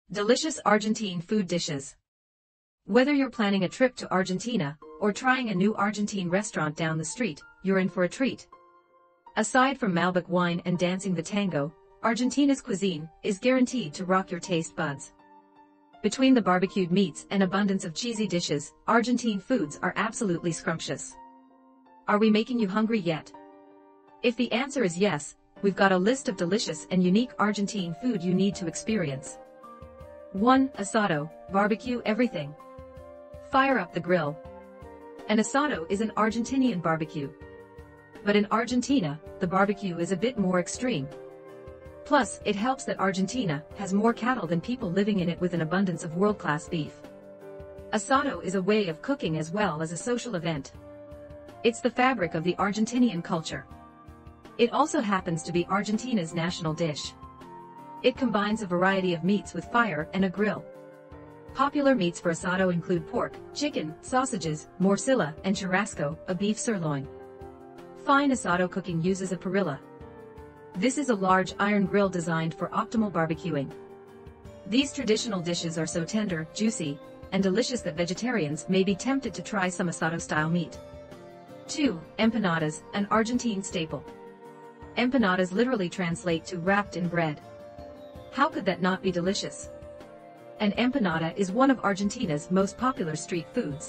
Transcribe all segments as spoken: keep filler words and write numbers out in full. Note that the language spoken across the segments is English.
Delicious Argentine food dishes. Whether you're planning a trip to Argentina or trying a new Argentine restaurant down the street, you're in for a treat. Aside from Malbec wine and dancing the tango, Argentina's cuisine is guaranteed to rock your taste buds. Between the barbecued meats and abundance of cheesy dishes, Argentine foods are absolutely scrumptious. Are we making you hungry yet? If the answer is yes, we've got a list of delicious and unique Argentine food you need to experience. one. Asado, barbecue everything. Fire up the grill. An asado is an Argentinian barbecue. But in Argentina, the barbecue is a bit more extreme. Plus, it helps that Argentina has more cattle than people living in it with an abundance of world-class beef. Asado is a way of cooking as well as a social event. It's the fabric of the Argentinian culture. It also happens to be Argentina's national dish. It combines a variety of meats with fire and a grill. Popular meats for asado include pork, chicken, sausages, morcilla, and churrasco, a beef sirloin. Fine asado cooking uses a parrilla. This is a large iron grill designed for optimal barbecuing. These traditional dishes are so tender, juicy, and delicious that vegetarians may be tempted to try some asado-style meat. two. Empanadas, an Argentine staple. Empanadas literally translate to wrapped in bread. How could that not be delicious? An empanada is one of Argentina's most popular street foods.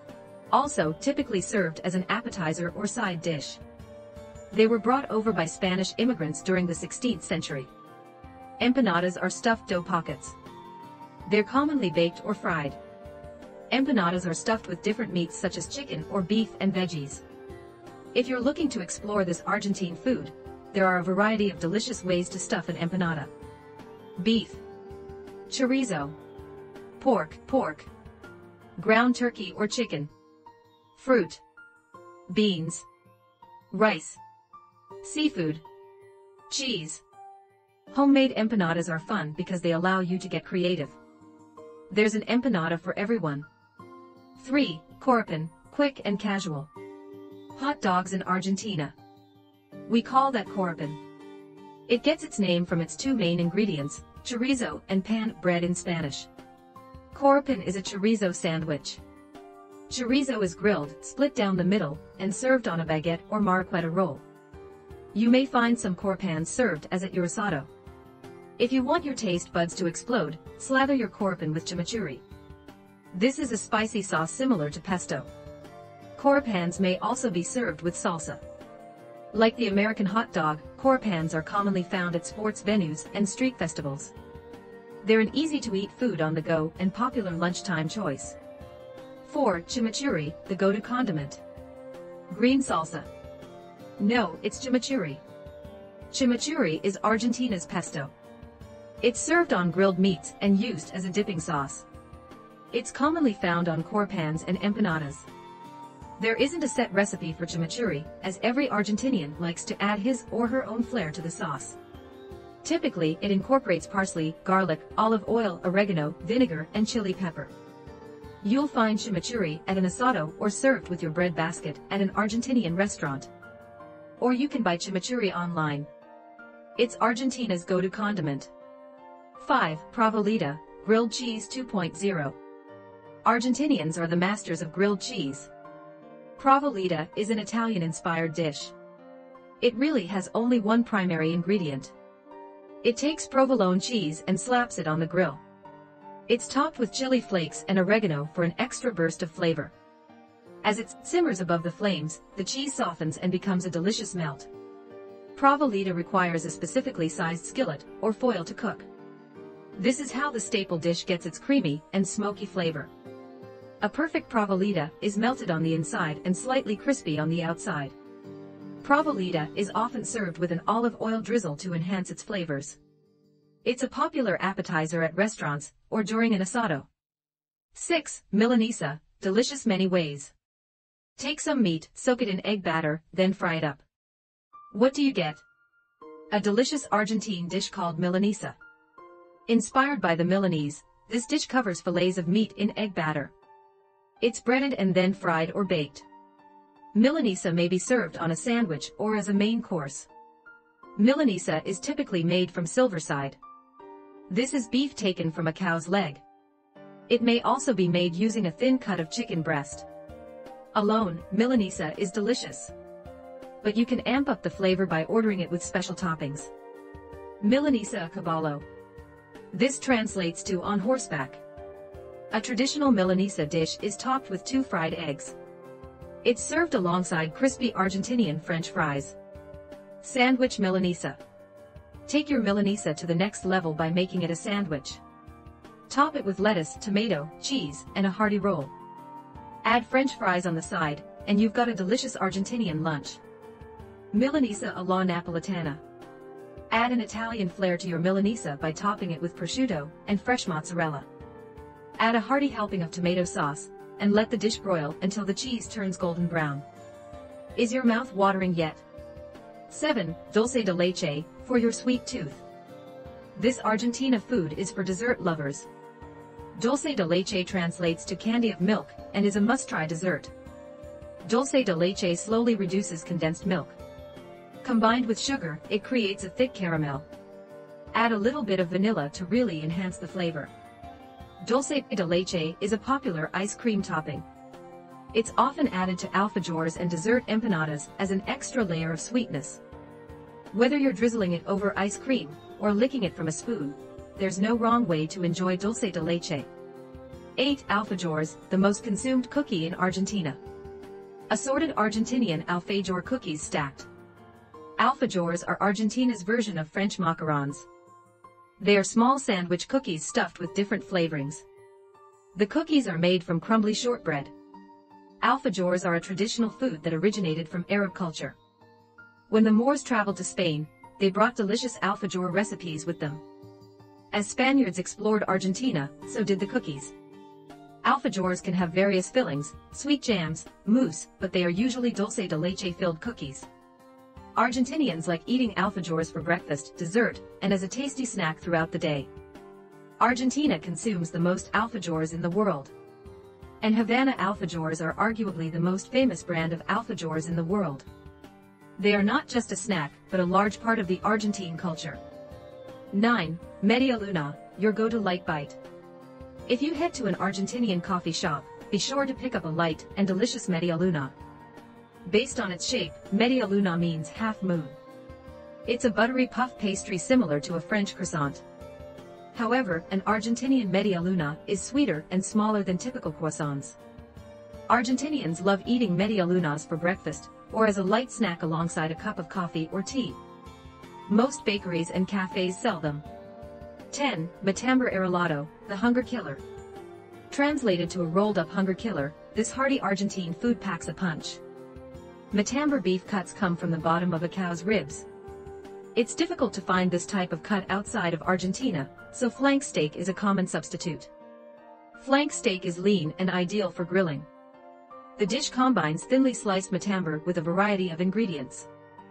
Also typically served as an appetizer or side dish. They were brought over by Spanish immigrants during the sixteenth century. Empanadas are stuffed dough pockets. They're commonly baked or fried. Empanadas are stuffed with different meats such as chicken or beef and veggies. If you're looking to explore this Argentine food, there are a variety of delicious ways to stuff an empanada. Beef, chorizo, pork, pork, ground turkey or chicken, fruit, beans, rice, seafood, cheese. Homemade empanadas are fun because they allow you to get creative. There's an empanada for everyone. three. Coropin, quick and casual. Hot dogs in Argentina. We call that coropin. It gets its name from its two main ingredients, chorizo and pan bread in Spanish. Coropin is a chorizo sandwich. Chorizo is grilled, split down the middle, and served on a baguette or marraqueta roll. You may find some coropans served as at your asado. If you want your taste buds to explode, slather your coropin with chimichurri. This is a spicy sauce similar to pesto. Coropans may also be served with salsa. Like the American hot dog, coropans are commonly found at sports venues and street festivals. They're an easy-to-eat food on the go and popular lunchtime choice. four. Chimichurri, the go-to condiment. Green salsa. No, it's chimichurri. Chimichurri is Argentina's pesto. It's served on grilled meats and used as a dipping sauce. It's commonly found on coropans and empanadas. There isn't a set recipe for chimichurri, as every Argentinian likes to add his or her own flair to the sauce. Typically, it incorporates parsley, garlic, olive oil, oregano, vinegar, and chili pepper. You'll find chimichurri at an asado or served with your bread basket at an Argentinian restaurant. Or you can buy chimichurri online. It's Argentina's go-to condiment. five. Provolita, grilled cheese two point oh. Argentinians are the masters of grilled cheese. Provolita is an Italian-inspired dish. It really has only one primary ingredient. It takes provolone cheese and slaps it on the grill. It's topped with chili flakes and oregano for an extra burst of flavor. As it simmers above the flames, the cheese softens and becomes a delicious melt. Provolita requires a specifically sized skillet or foil to cook. This is how the staple dish gets its creamy and smoky flavor. A perfect provolita is melted on the inside and slightly crispy on the outside. Provolita is often served with an olive oil drizzle to enhance its flavors. It's a popular appetizer at restaurants or during an asado. six. Milanesa, delicious many ways. Take some meat, soak it in egg batter, then fry it up. What do you get? A delicious Argentine dish called Milanesa. Inspired by the Milanese, this dish covers fillets of meat in egg batter. It's breaded and then fried or baked. Milanesa may be served on a sandwich or as a main course. Milanesa is typically made from silverside. This is beef taken from a cow's leg. It may also be made using a thin cut of chicken breast. Alone, Milanesa is delicious. But you can amp up the flavor by ordering it with special toppings. Milanesa a cavallo. This translates to on horseback. A traditional Milanesa dish is topped with two fried eggs. It's served alongside crispy Argentinian French fries. Sandwich Milanesa. Take your Milanesa to the next level by making it a sandwich. Top it with lettuce, tomato, cheese, and a hearty roll. Add French fries on the side, and you've got a delicious Argentinian lunch. Milanesa alla Napolitana. Add an Italian flair to your Milanesa by topping it with prosciutto and fresh mozzarella. Add a hearty helping of tomato sauce, and let the dish broil until the cheese turns golden brown. Is your mouth watering yet? seven. Dulce de leche, for your sweet tooth. This Argentina food is for dessert lovers. Dulce de leche translates to candy of milk, and is a must-try dessert. Dulce de leche slowly reduces condensed milk. Combined with sugar, it creates a thick caramel. Add a little bit of vanilla to really enhance the flavor. Dulce de leche is a popular ice cream topping. It's often added to alfajores and dessert empanadas as an extra layer of sweetness. Whether you're drizzling it over ice cream, or licking it from a spoon, there's no wrong way to enjoy dulce de leche. eight. Alfajores, the most consumed cookie in Argentina. Assorted Argentinian alfajor cookies stacked. Alfajores are Argentina's version of French macarons. They are small sandwich cookies stuffed with different flavorings. The cookies are made from crumbly shortbread. Alfajores are a traditional food that originated from Arab culture. When the Moors traveled to Spain, they brought delicious alfajor recipes with them. As Spaniards explored Argentina, so did the cookies. Alfajores can have various fillings, sweet jams, mousse, but they are usually dulce de leche filled cookies. Argentinians like eating alfajores for breakfast, dessert, and as a tasty snack throughout the day. Argentina consumes the most alfajores in the world. And Havana alfajores are arguably the most famous brand of alfajores in the world. They are not just a snack, but a large part of the Argentine culture. nine. Media Luna, your go-to light bite. If you head to an Argentinian coffee shop, be sure to pick up a light and delicious Media Luna. Based on its shape, Media Luna means half moon. It's a buttery puff pastry similar to a French croissant. However, an Argentinian Media Luna is sweeter and smaller than typical croissants. Argentinians love eating Media Lunas for breakfast, or as a light snack alongside a cup of coffee or tea. Most bakeries and cafes sell them. ten. Matambre arrolado, the hunger killer. Translated to a rolled-up hunger killer, this hearty Argentine food packs a punch. Matambre beef cuts come from the bottom of a cow's ribs. It's difficult to find this type of cut outside of Argentina, so flank steak is a common substitute. Flank steak is lean and ideal for grilling. The dish combines thinly sliced matambre with a variety of ingredients.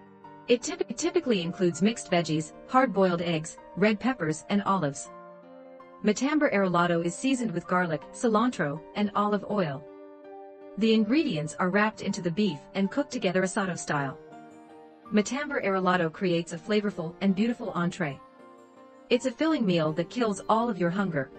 It, typ it typically includes mixed veggies, hard-boiled eggs, red peppers, and olives. Matambre arrolado is seasoned with garlic, cilantro, and olive oil. The ingredients are wrapped into the beef and cooked together asado style. Matambre arrolado creates a flavorful and beautiful entree. It's a filling meal that kills all of your hunger.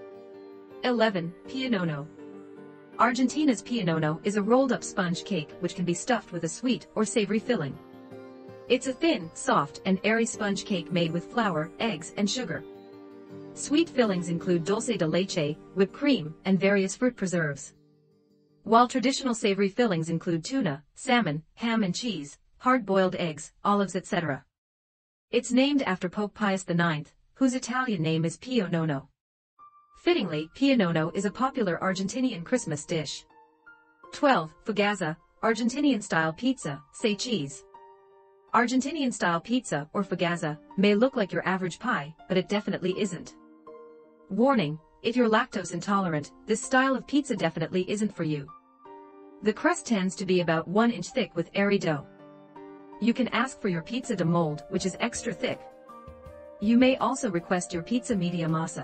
eleven. Pianono. Argentina's pianono is a rolled-up sponge cake which can be stuffed with a sweet or savory filling. It's a thin, soft, and airy sponge cake made with flour, eggs, and sugar. Sweet fillings include dulce de leche, whipped cream, and various fruit preserves. While traditional savory fillings include tuna, salmon, ham and cheese, hard-boiled eggs, olives, et cetera. It's named after Pope Pius the ninth, whose Italian name is Pio Nono. Fittingly, pianono is a popular Argentinian Christmas dish. twelve. Fugazza, Argentinian-style pizza, say cheese. Argentinian-style pizza, or fugazza, may look like your average pie, but it definitely isn't. Warning, if you're lactose intolerant, this style of pizza definitely isn't for you. The crust tends to be about one inch thick with airy dough. You can ask for your pizza de mold, which is extra thick. You may also request your pizza media massa.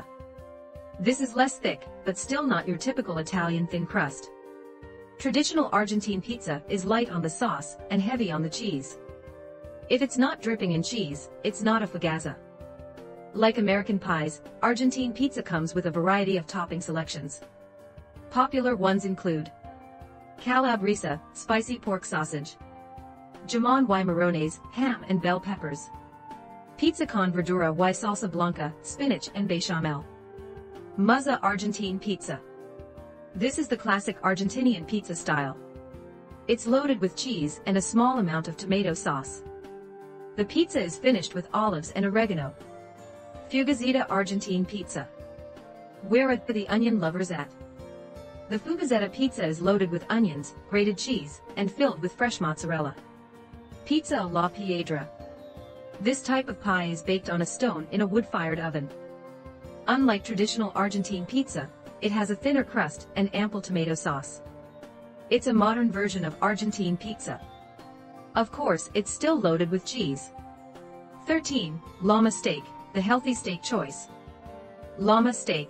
This is less thick, but still not your typical Italian thin crust. Traditional Argentine pizza is light on the sauce and heavy on the cheese. If it's not dripping in cheese, it's not a fugazza. Like American pies, Argentine pizza comes with a variety of topping selections. Popular ones include calabresa, spicy pork sausage, jamon y morrones, ham and bell peppers, pizza con verdura y salsa blanca, spinach and bechamel, mozza Argentine pizza. This is the classic Argentinian pizza style. It's loaded with cheese and a small amount of tomato sauce. The pizza is finished with olives and oregano. Fugazeta Argentine pizza. Where are the onion lovers at? The Fugazeta pizza is loaded with onions, grated cheese, and filled with fresh mozzarella. Pizza alla piedra. This type of pie is baked on a stone in a wood-fired oven. Unlike traditional Argentine pizza, it has a thinner crust and ample tomato sauce. It's a modern version of Argentine pizza. Of course, it's still loaded with cheese. thirteen. Llama steak, the healthy steak choice. Llama steak.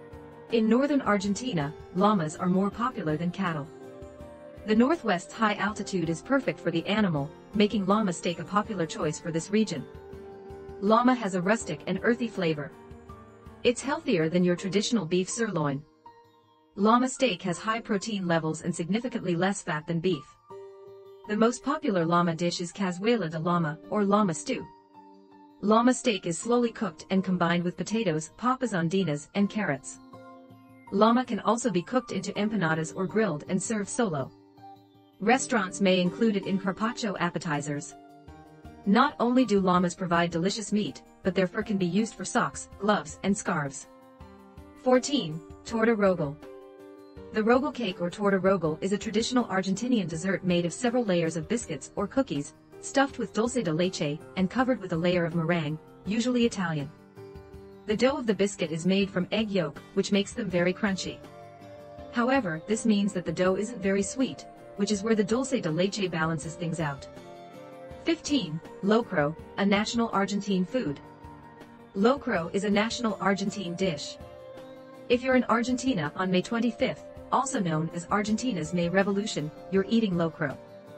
In northern Argentina, llamas are more popular than cattle. The Northwest's high altitude is perfect for the animal, making llama steak a popular choice for this region. Llama has a rustic and earthy flavor. It's healthier than your traditional beef sirloin. Llama steak has high protein levels and significantly less fat than beef. The most popular llama dish is cazuela de llama, or llama stew. Llama steak is slowly cooked and combined with potatoes, papas andinas, and carrots. Llama can also be cooked into empanadas or grilled and served solo. Restaurants may include it in carpaccio appetizers. Not only do llamas provide delicious meat, but their fur can be used for socks, gloves, and scarves. fourteen. Torta rogel. The rogel cake or torta rogel is a traditional Argentinian dessert made of several layers of biscuits or cookies, stuffed with dulce de leche, and covered with a layer of meringue, usually Italian. The dough of the biscuit is made from egg yolk, which makes them very crunchy. However, this means that the dough isn't very sweet, which is where the dulce de leche balances things out. fifteen. Locro, a national Argentine food. Locro is a national Argentine dish. If you're in Argentina on May twenty-fifth, also known as Argentina's May Revolution, you're eating locro.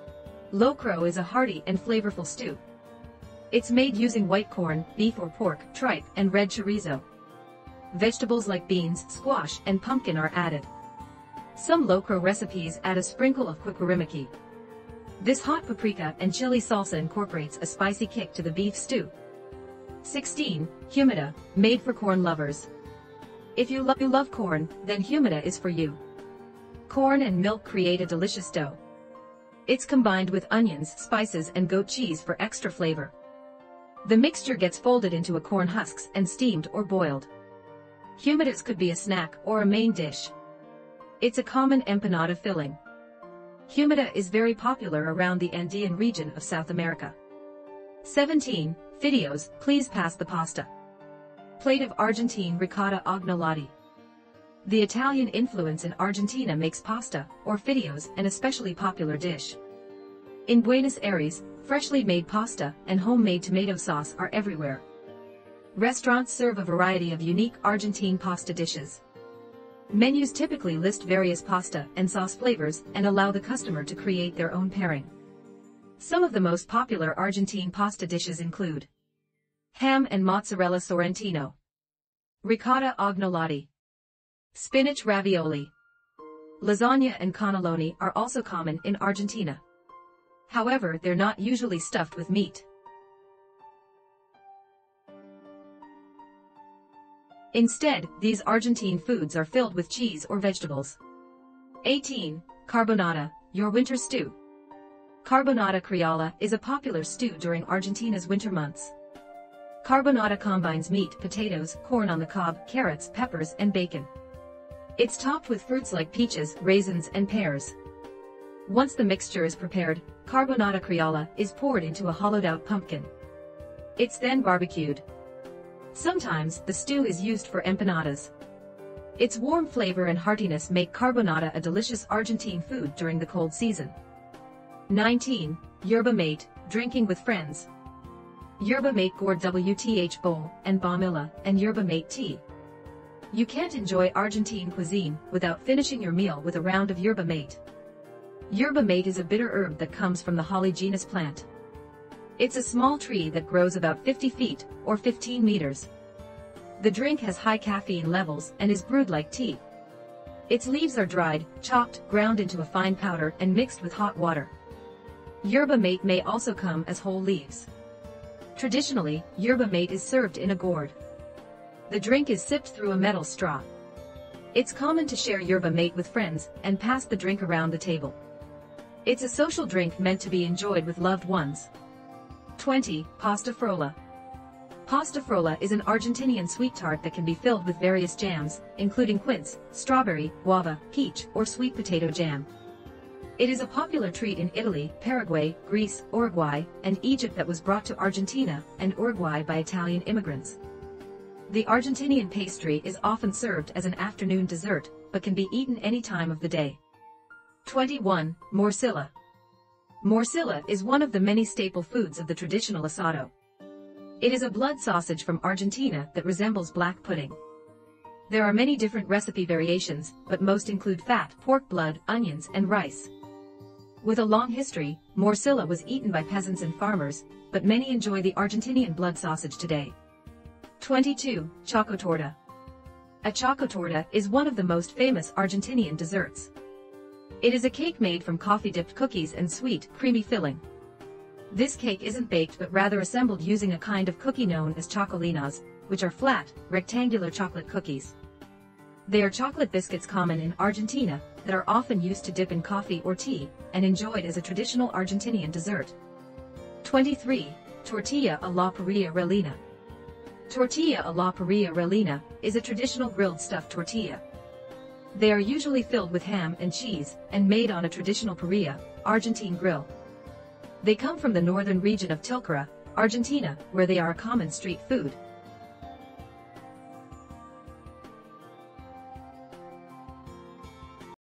Locro is a hearty and flavorful stew. It's made using white corn, beef or pork, tripe, and red chorizo. Vegetables like beans, squash, and pumpkin are added. Some locro recipes add a sprinkle of cucurimaki. This hot paprika and chili salsa incorporates a spicy kick to the beef stew. sixteen. Humita, made for corn lovers. If you, lo you love corn, then humita is for you. Corn and milk create a delicious dough. It's combined with onions, spices, and goat cheese for extra flavor. The mixture gets folded into a corn husks and steamed or boiled. Humitas could be a snack or a main dish. It's a common empanada filling. Humita is very popular around the Andean region of South America. seventeen. Fideos, please pass the pasta. Plate of Argentine ricotta agnolotti. The Italian influence in Argentina makes pasta, or fideos, an especially popular dish. In Buenos Aires, freshly made pasta and homemade tomato sauce are everywhere. Restaurants serve a variety of unique Argentine pasta dishes. Menus typically list various pasta and sauce flavors and allow the customer to create their own pairing. Some of the most popular Argentine pasta dishes include ham and mozzarella sorrentino, ricotta agnolotti, spinach ravioli. Lasagna and cannelloni are also common in Argentina. However, they're not usually stuffed with meat. Instead, these Argentine foods are filled with cheese or vegetables. eighteen. Carbonara, your winter stew. Carbonara criolla is a popular stew during Argentina's winter months. Carbonara combines meat, potatoes, corn on the cob, carrots, peppers, and bacon. It's topped with fruits like peaches, raisins, and pears. Once the mixture is prepared, carbonara criolla is poured into a hollowed-out pumpkin. It's then barbecued. Sometimes, the stew is used for empanadas. Its warm flavor and heartiness make carbonara a delicious Argentine food during the cold season. nineteen. Yerba mate, drinking with friends. Yerba mate gourd W T H bowl, and baumilla, and yerba mate tea. You can't enjoy Argentine cuisine without finishing your meal with a round of yerba mate. Yerba mate is a bitter herb that comes from the holly genus plant. It's a small tree that grows about fifty feet, or fifteen meters. The drink has high caffeine levels and is brewed like tea. Its leaves are dried, chopped, ground into a fine powder and mixed with hot water. Yerba mate may also come as whole leaves. Traditionally, yerba mate is served in a gourd. The drink is sipped through a metal straw. It's common to share yerba mate with friends and pass the drink around the table. It's a social drink meant to be enjoyed with loved ones. twenty. Pasta frolla. Pasta frolla is an Argentinian sweet tart that can be filled with various jams, including quince, strawberry, guava, peach, or sweet potato jam. It is a popular treat in Italy, Paraguay, Greece, Uruguay, and Egypt that was brought to Argentina and Uruguay by Italian immigrants. The Argentinian pastry is often served as an afternoon dessert, but can be eaten any time of the day. twenty-one. Morcilla. Morcilla is one of the many staple foods of the traditional asado. It is a blood sausage from Argentina that resembles black pudding. There are many different recipe variations, but most include fat, pork blood, onions, and rice. With a long history, morcilla was eaten by peasants and farmers, but many enjoy the Argentinian blood sausage today. twenty-two. Chocotorta. A chocotorta is one of the most famous Argentinian desserts. It is a cake made from coffee-dipped cookies and sweet, creamy filling. This cake isn't baked but rather assembled using a kind of cookie known as chocolinas, which are flat, rectangular chocolate cookies. They are chocolate biscuits common in Argentina that are often used to dip in coffee or tea, and enjoyed as a traditional Argentinian dessert. twenty-three. Tortilla a la parrilla rellena. Tortilla a la parrilla rellena is a traditional grilled stuffed tortilla. They are usually filled with ham and cheese, and made on a traditional parrilla, Argentine grill. They come from the northern region of Tilcara, Argentina, where they are a common street food.